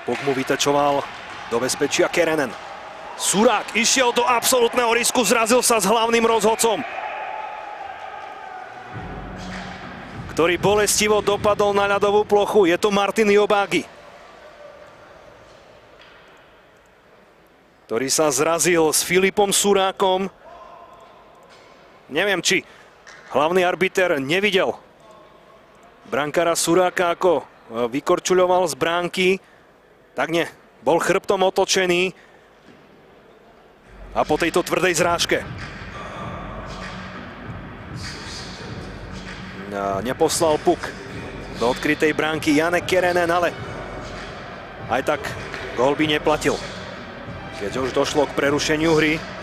Puk mu vytečoval do bezpečia Kerenen. Surák išiel do absolútneho risku, zrazil sa s hlavným rozhodcom, ktorý bolestivo dopadol na ľadovú plochu. Je to Martin Jobágy, ktorý sa zrazil s Filipom Surákom. Neviem, či hlavný arbiter nevidel brankára Suráka, ako vykorčuľoval z bránky. Tak nie, bol chrbtom otočený a po tejto tvrdej zrážke neposlal puk do odkrytej bránky Janne Kerenen, ale aj tak gól by neplatil, keďže už došlo k prerušeniu hry.